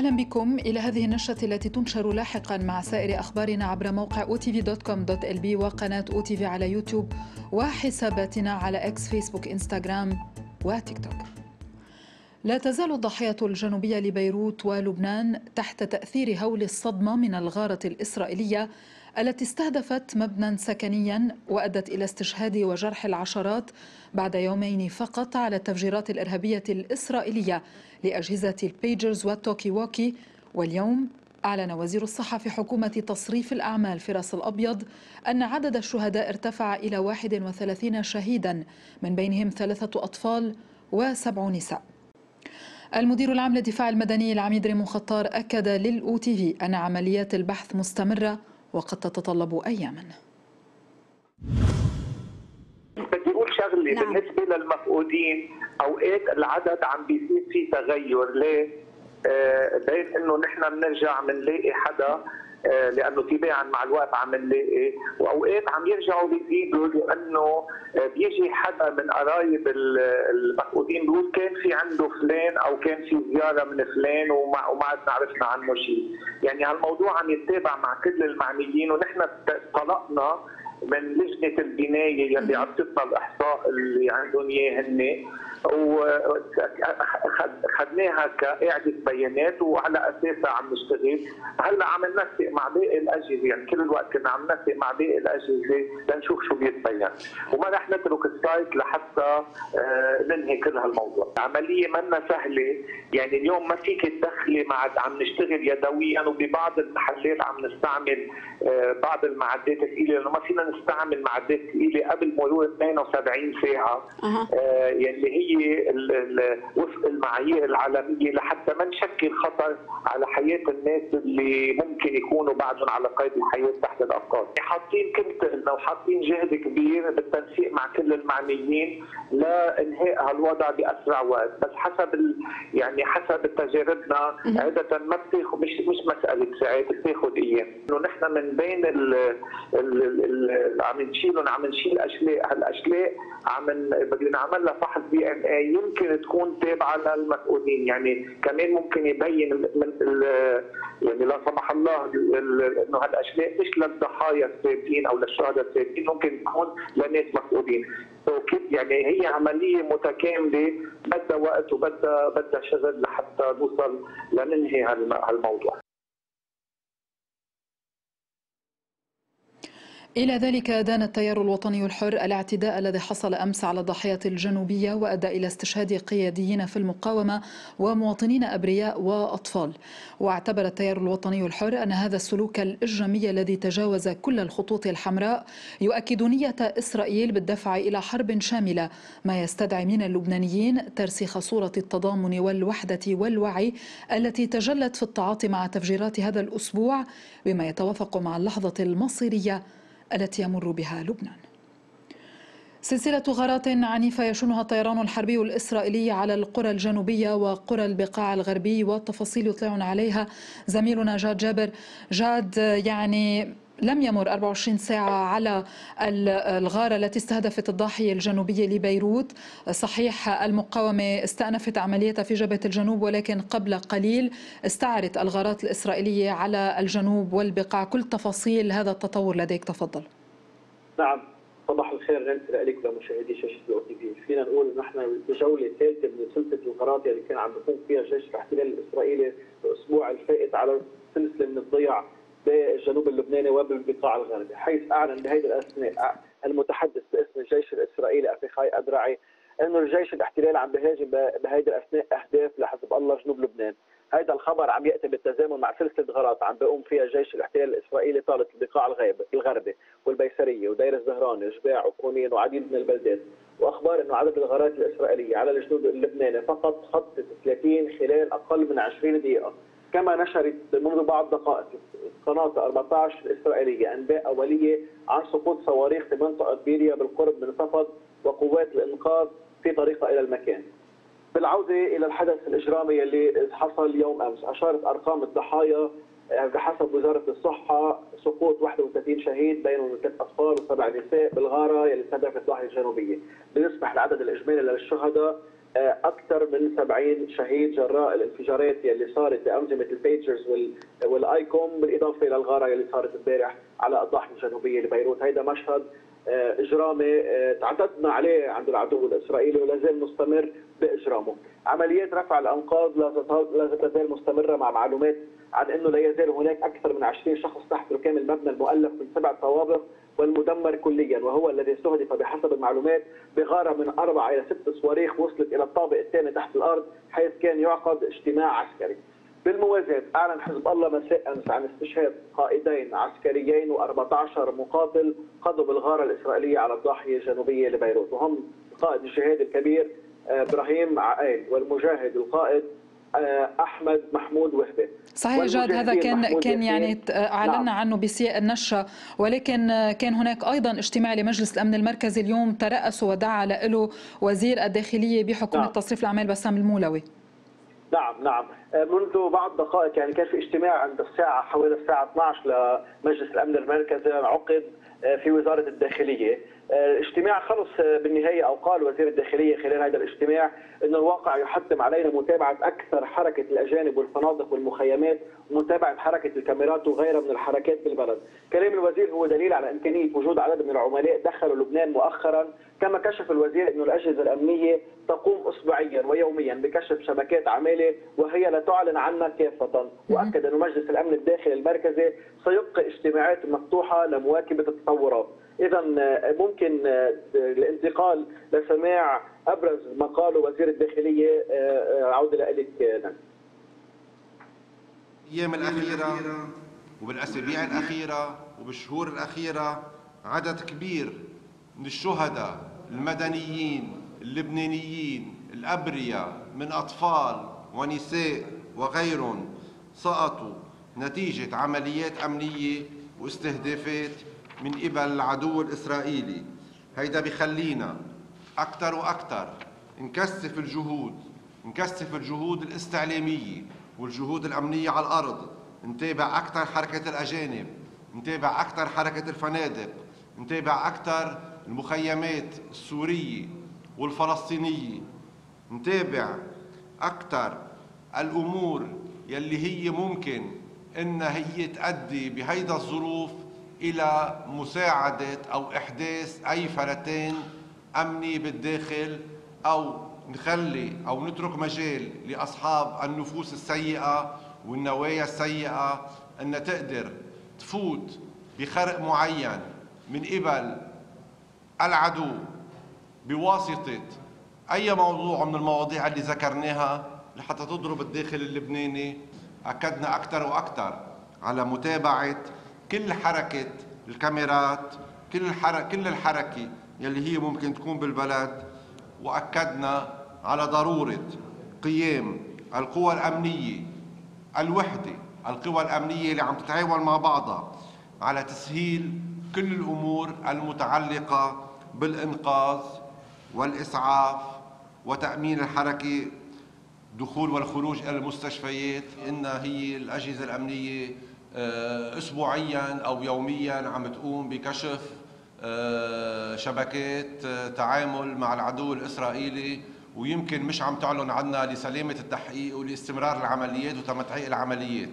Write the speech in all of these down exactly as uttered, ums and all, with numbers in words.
أهلا بكم إلى هذه النشرة التي تنشر لاحقا مع سائر أخبارنا عبر موقع أو تي في دوت كوم دوت إل بي وقناة أو تي في على يوتيوب وحساباتنا على إكس، فيسبوك، إنستغرام وتيك توك. لا تزال الضاحية الجنوبية لبيروت ولبنان تحت تأثير هول الصدمة من الغارة الإسرائيلية التي استهدفت مبنى سكنيا وأدت إلى استشهاد وجرح العشرات بعد يومين فقط على التفجيرات الإرهابية الإسرائيلية لأجهزة البيجرز والتوكي ووكي. واليوم أعلن وزير الصحة في حكومة تصريف الأعمال في راس الأبيض أن عدد الشهداء ارتفع إلى واحد وثلاثين شهيدا، من بينهم ثلاثة أطفال وسبع نساء. المدير العام للدفاع المدني العميد ريمون خطار أكد للأو تي في أن عمليات البحث مستمرة وقد تتطلب أياما. بدي اقول شغله. نعم. بالنسبه للمفقودين اوقات العدد عم بيصير فيه تغير. ليه؟ آه بين انه نحن بنرجع بنلاقي حدا آه لانه تباعا مع الوقت عم نلاقي، واوقات عم يرجعوا بيزيدوا لانه آه بيجي حدا من قرايب المفقودين بيقول كان في عنده فلان او كان في زياره من فلان وما وما عدنا عرفنا عنه شيء. يعني هالموضوع عم يتابع مع كل المعنيين، ونحن طلقنا من لجنه البنايه يلي عطتنا الاحصاء اللي عندهم اياه هن، وخدناها كقاعده بيانات وعلى اساسها عم نشتغل. هلا عم ننسق مع باقي الاجهزه، يعني كل الوقت كنا عم ننسق مع باقي الاجهزه لنشوف شو بيتبين، وما رح نترك السايت لحتى ننهي كل هالموضوع. عمليه منا سهله، يعني اليوم ما فيك تدخلي مع عم نشتغل يدويا، وببعض المحلات عم نستعمل بعض المعدات الثقيله لانه ما فينا نستعمل معدات ثقيله قبل مرور اثنين وسبعين ساعه. أه. آه يلي هي وفق المعايير العالميه لحتى ما نشكل خطر على حياه الناس اللي ممكن يكونوا بعدهم على قيد الحياه تحت الافكار. حاطين كلنا وحاطين جهد كبير بالتنسيق مع كل المعنيين لانهاء هالوضع باسرع وقت، بس حسب ال... يعني حسب تجاربنا عاده ما بتاخذ، مش مش مساله ساعات، بتاخذ ايام. انه نحن من بين ال ال ال عم نشيلهم عم نشيل اشلاء، هالاشلاء عم بدنا نعمل لها فحص دي ان اي يمكن تكون تابعه للمفقودين، يعني كمان ممكن يبين من يعني لا سمح الله انه هالاشلاء مش للضحايا الثابتين او للشهداء الثابتين، ممكن تكون لناس مفقودين. يعني هي عمليه متكامله بدها وقت وبدها بدها شغل لحتى نوصل لننهي هالموضوع. إلى ذلك دان التيار الوطني الحر الاعتداء الذي حصل أمس على الضاحية الجنوبية وأدى إلى استشهاد قياديين في المقاومة ومواطنين أبرياء وأطفال. واعتبر التيار الوطني الحر أن هذا السلوك الإجرامي الذي تجاوز كل الخطوط الحمراء يؤكد نية إسرائيل بالدفع إلى حرب شاملة، ما يستدعي من اللبنانيين ترسيخ صورة التضامن والوحدة والوعي التي تجلت في التعاطي مع تفجيرات هذا الأسبوع، بما يتوافق مع اللحظة المصيرية التي يمر بها لبنان. سلسلة غارات عنيفة يشنها الطيران الحربي الإسرائيلي على القرى الجنوبية وقرى البقاع الغربي، والتفاصيل يطلعنا عليها زميلنا جاد جابر. جاد، يعني لم يمر أربع وعشرين ساعة على الغارة التي استهدفت الضاحية الجنوبية لبيروت. صحيح المقاومة استأنفت عمليتها في جبهة الجنوب، ولكن قبل قليل استعرت الغارات الإسرائيلية على الجنوب والبقاع. كل تفاصيل هذا التطور لديك، تفضل. نعم، صباح الخير لك ولمشاهدي شاشة الأو تي في. فينا نقول ان احنا بجولة ثالثة من سلسلة الغارات اللي كان عم بيقوم فيها جيش الاحتلال الإسرائيلي الأسبوع الفائت على سلسلة من الضياع بالجنوب اللبناني وبالبقاع الغربي، حيث اعلن بهذه الاثناء المتحدث باسم الجيش الاسرائيلي افيخاي ادرعي انه الجيش الاحتلالي عم بهاجم بهذه الاثناء اهداف لحسب الله جنوب لبنان. هذا الخبر عم ياتي بالتزامن مع سلسله غارات عم بيقوم فيها جيش الاحتلال الاسرائيلي طالت البقاع الغربي والبيسريه ودير الزهراني وجباع وكونين وعديد من البلدات، واخبار انه عدد الغارات الاسرائيليه على الجنوب اللبناني فقط خطت ثلاثين خلال اقل من عشرين دقيقه. كما نشرت منذ بعض دقائق قناة أربعة عشر الإسرائيلية أنباء أولية عن سقوط صواريخ في منطقة بيريا بالقرب من صفد وقوات الإنقاذ في طريقها إلى المكان. بالعودة إلى الحدث الإجرامي اللي حصل يوم أمس، أشارت أرقام الضحايا بحسب وزارة الصحة سقوط واحد وثلاثين شهيد بينهم ثلاث أطفال وسبع نساء بالغارة اللي استهدفت الضاحية الجنوبية، بيصبح العدد الإجمالي للشهداء اكثر من سبعين شهيد جراء الانفجارات اللي صارت بانظمه البيجرز والايكوم، بالاضافه الى الغاره اللي صارت امبارح على الضاحيه الجنوبيه لبيروت. هيدا مشهد اجرامي تعتدنا عليه عند العدو الاسرائيلي ولا زال مستمر باجرامه. عمليات رفع الانقاض لا تزال مستمره، مع معلومات عن انه لا يزال هناك اكثر من عشرين شخص تحت ركام المبنى المؤلف من سبع طوابق والمدمر كليا، وهو الذي استهدف بحسب المعلومات بغاره من اربع الى ست صواريخ وصلت الى الطابق الثاني تحت الارض، حيث كان يعقد اجتماع عسكري. بالموازاة أعلن حزب الله مساء أمس عن استشهاد قائدين عسكريين وأربعة عشر مقاتل قضوا بالغارة الإسرائيلية على الضاحية الجنوبية لبيروت، وهم القائد الجهادي الكبير إبراهيم عقيل والمجاهد القائد أحمد محمود وهبة. صحيح جاد، هذا كان كان يعني أعلنا نعم. عنه بسياق النشرة، ولكن كان هناك أيضا اجتماع لمجلس الأمن المركزي اليوم ترأسه ودعا له وزير الداخلية بحكومة نعم. تصريف الأعمال بسام المولوي. نعم نعم منذ بعض دقائق يعني كان في اجتماع عند الساعة حوالي الساعة اثني عشر لمجلس الأمن المركزي عقد في وزارة الداخلية. الاجتماع خلص بالنهاية، أو قال وزير الداخلية خلال هذا الاجتماع أن الواقع يحتم علينا متابعة أكثر حركة الأجانب والفنادق والمخيمات ومتابعة حركة الكاميرات وغيرها من الحركات بالبلد. كلام الوزير هو دليل على إمكانية وجود عدد من العملاء دخلوا لبنان مؤخرا. كما كشف الوزير أن الأجهزة الأمنية تقوم أسبوعيا ويوميا بكشف شبكات عمالة وهي لا تعلن عنها كافة، وأكد أن مجلس الأمن الداخلي المركزي سيبقي اجتماعات مفتوحة لمواكبة التطورات. إذا ممكن الانتقال لسماع أبرز ما قاله وزير الداخلية. عودة لك نانسي. الأيام الأخيرة وبالأسابيع الأخيرة وبالشهور الأخيرة عدد كبير من الشهداء المدنيين اللبنانيين الأبرياء من أطفال ونساء وغيرهم سقطوا نتيجة عمليات أمنية واستهدافات من قبل العدو الإسرائيلي. هيدا بخلينا أكثر وأكثر نكثف الجهود نكثف الجهود الاستعلامية والجهود الأمنية على الأرض، نتابع أكثر حركة الأجانب، نتابع أكثر حركة الفنادق، نتابع أكثر المخيمات السورية والفلسطينية، نتابع أكثر الأمور يلي هي ممكن إنها هي تؤدي بهيدا الظروف إلى مساعدة أو إحداث أي فلتان أمني بالداخل، أو نخلي أو نترك مجال لأصحاب النفوس السيئة والنوايا السيئة أن تقدر تفوت بخرق معين من قبل العدو بواسطة أي موضوع من المواضيع اللي ذكرناها لحتى تضرب الداخل اللبناني. أكدنا أكثر وأكثر على متابعة كل حركة الكاميرات، كل الحركة كل الحركة يلي هي ممكن تكون بالبلد، وأكدنا على ضرورة قيام القوى الأمنية الوحدة، القوى الأمنية اللي عم تتعاون مع بعضها على تسهيل كل الأمور المتعلقة بالإنقاذ والإسعاف وتأمين الحركة دخول والخروج إلى المستشفيات. إن هي الأجهزة الأمنية أسبوعيا أو يوميا عم تقوم بكشف شبكات تعامل مع العدو الإسرائيلي، ويمكن مش عم تعلن عنها لسلامة التحقيق ولاستمرار العمليات وتمتعيق العمليات.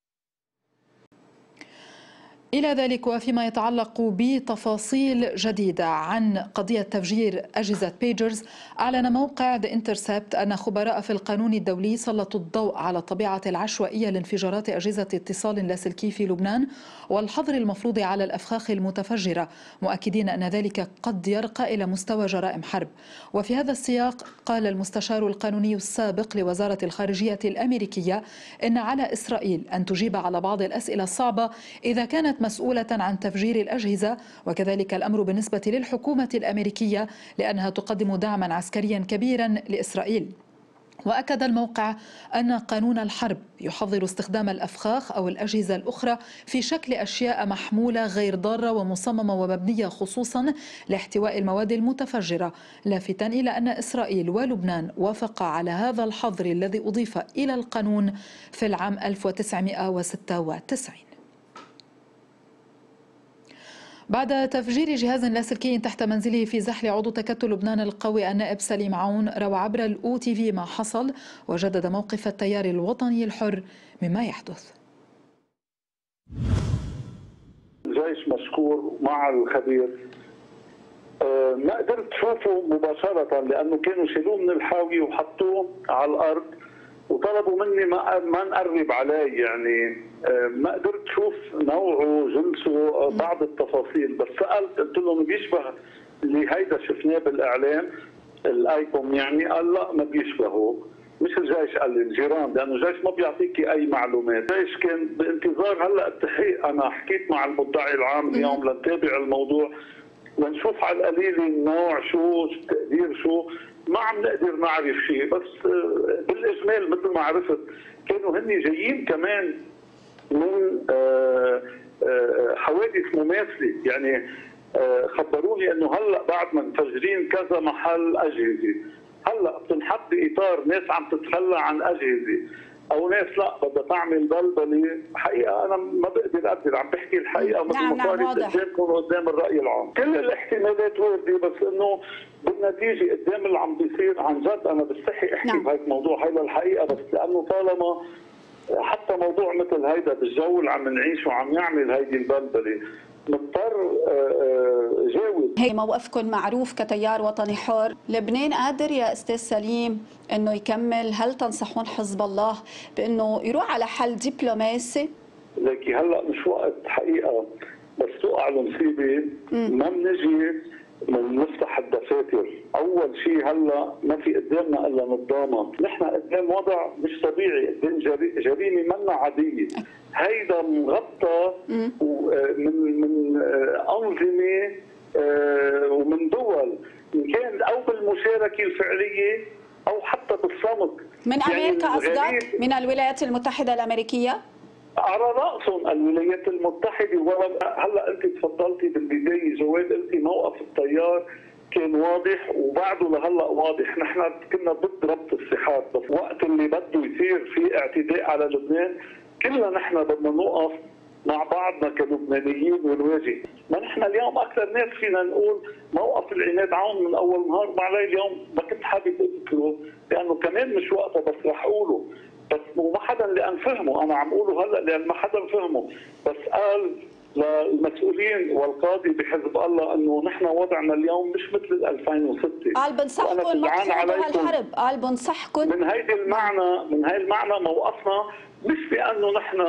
إلى ذلك وفيما يتعلق بتفاصيل جديدة عن قضية تفجير أجهزة بيجرز، أعلن موقع The Intercept أن خبراء في القانون الدولي سلطوا الضوء على الطبيعة العشوائية لانفجارات أجهزة اتصال لاسلكي في لبنان والحظر المفروض على الأفخاخ المتفجرة، مؤكدين أن ذلك قد يرقى إلى مستوى جرائم حرب. وفي هذا السياق قال المستشار القانوني السابق لوزارة الخارجية الأمريكية إن على إسرائيل أن تجيب على بعض الأسئلة الصعبة إذا كانت مسؤولة عن تفجير الأجهزة، وكذلك الأمر بالنسبة للحكومة الأمريكية لأنها تقدم دعما عسكريا كبيرا لإسرائيل. وأكد الموقع أن قانون الحرب يحظر استخدام الأفخاخ أو الأجهزة الأخرى في شكل أشياء محمولة غير ضارة ومصممة ومبنية خصوصا لاحتواء المواد المتفجرة، لافتا إلى أن إسرائيل ولبنان وافقا على هذا الحظر الذي أضيف إلى القانون في العام ألف وتسعمئة وستة وتسعين. بعد تفجير جهاز لاسلكي تحت منزله في زحل عضو تكتل لبنان القوي النائب سليم عون روى عبر الأو تي في ما حصل، وجدد موقف التيار الوطني الحر مما يحدث. الجيش مشكور مع الخبير. أه ما قدرت اشوفه مباشره لانه كانوا شيلوه من الحاوي وحطوه على الارض وطلبوا مني ما ما نقرب عليه، يعني أه ما قدرت اشوف نوعه جنسه أه بعض التفاصيل، بس سالت قلت له بيشبه اللي هيدا شفناه بالاعلام الايكون، يعني قال لا ما بيشبهه. مش الجيش، قال لي الجيران، لانه الجيش ما بيعطيكي اي معلومات. الجيش كان بانتظار هلا التحقيق. انا حكيت مع المدعي العام اليوم لنتابع الموضوع لنشوف على القليل النوع شو، التقدير شو. ما عم نقدر نعرف شيء، بس بالاجمال مثل ما عرفت كانوا هن جايين كمان من حوادث مماثله، يعني خبروني انه هلا بعد ما مفجرين كذا محل اجهزه، هلا بتنحط باطار ناس عم تتخلى عن اجهزه او ناس لا بدها تعمل بلبله. حقيقه انا ما بقدر اقدر، عم بحكي الحقيقه مثل ما صارت قدامكم وقدام الراي العام. كل الاحتمالات وارده، بس انه بالنتيجه قدام اللي عم بيصير عن جد انا بستحي احكي نعم. بهيك موضوع هيدا الحقيقه، بس لانه طالما حتى موضوع مثل هيدا بالجو اللي عم نعيشه وعم يعمل هيدي البلبله مضطر جاوب. هي موقفكم معروف كتيار وطني حر. لبنان قادر يا استاذ سليم انه يكمل؟ هل تنصحون حزب الله بانه يروح على حل دبلوماسي؟ لكن هلا مش وقت حقيقه، بس توقع المصيبه ما بنجي نفتح الدفاتر. اول شيء هلا ما في قدامنا الا نتضامن. نحن قدام وضع مش طبيعي، قدام جريمه منا عاديه. هيدا مغطى من من انظمه ومن دول، ان كان او بالمشاركه الفعليه او حتى بالصمت. من امريكا قصدك؟ من الولايات المتحده الامريكيه؟ على راسهم الولايات المتحده. هلا انت تفضلتي بالبدايه جواد، قلتي موقف التيار كان واضح وبعده لهلا واضح. نحن كنا ضد ربط الساحات، بس وقت اللي بده يصير في اعتداء على لبنان كلنا نحن بدنا نوقف مع بعضنا كلبنانيين ونواجه. ما نحن اليوم اكثر ناس فينا نقول موقف العناد عون من اول نهار. معلي اليوم ما كنت حابب اذكره لانه كمان مش وقته، بس رح اقوله، بس مو ما حدا لان فهمه. انا عم اقوله هلا لان ما حدا فهمه، بس قال للمسؤولين والقاضي بحزب الله انه نحن وضعنا اليوم مش مثل ألفين وستة. قال بنصحكم ما تخوضوا هالحرب، قال بنصحكم. من هيدي المعنى من هاي المعنى موقفنا مش بانه نحن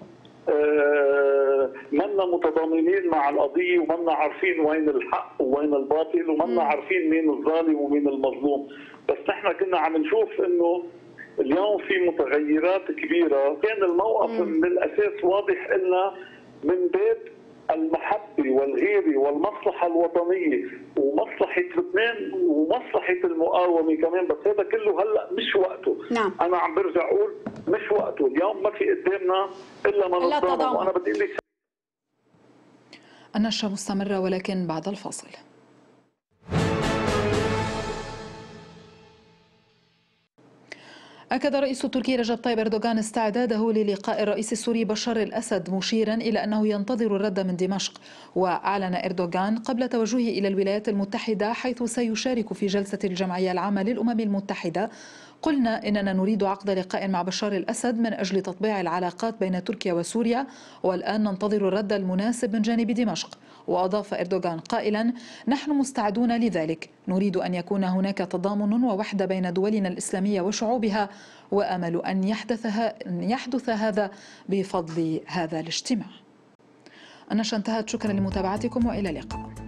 آه منا متضامنين مع القضيه ومنا عارفين وين الحق ووين الباطل ومنا عارفين مين الظالم ومين المظلوم، بس نحن كنا عم نشوف انه اليوم في متغيرات كبيره. كان الموقف مم. من الاساس واضح لنا من باب المحبه والغيره والمصلحه الوطنيه ومصلحه لبنان ومصلحه المقاومه كمان، بس هذا كله هلا مش وقته. نعم. انا عم برجع اقول مش وقته. اليوم ما في قدامنا الا ما نتضامن. وانا بدي لك النشرة مستمره ولكن بعد الفاصل. أكد الرئيس التركي رجب طيب أردوغان استعداده للقاء الرئيس السوري بشار الأسد، مشيرا إلى أنه ينتظر الرد من دمشق. وأعلن أردوغان قبل توجهه إلى الولايات المتحدة حيث سيشارك في جلسة الجمعية العامة للأمم المتحدة: قلنا إننا نريد عقد لقاء مع بشار الأسد من أجل تطبيع العلاقات بين تركيا وسوريا، والآن ننتظر الرد المناسب من جانب دمشق. وأضاف أردوغان قائلا: نحن مستعدون لذلك، نريد أن يكون هناك تضامن ووحدة بين دولنا الإسلامية وشعوبها، وأمل أن يحدث, أن يحدث هذا بفضل هذا الاجتماع. النشرة انتهت، شكرا لمتابعتكم وإلى اللقاء.